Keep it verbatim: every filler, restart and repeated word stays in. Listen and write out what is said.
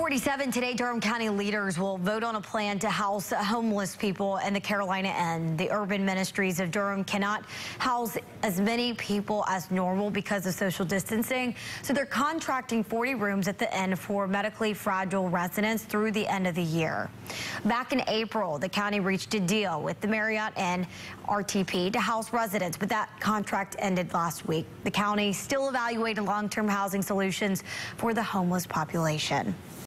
forty-seven today, Durham County leaders will vote on a plan to house homeless people in the Carolina Inn. The urban ministries of Durham cannot house as many people as normal because of social distancing, so they're contracting forty rooms at the inn for medically fragile residents through the end of the year. Back in April, the county reached a deal with the Marriott and R T P to house residents, but that contract ended last week. The county still evaluating long-term housing solutions for the homeless population.